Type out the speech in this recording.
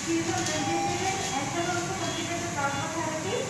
She is a vegetarian and has also completed the plasma therapy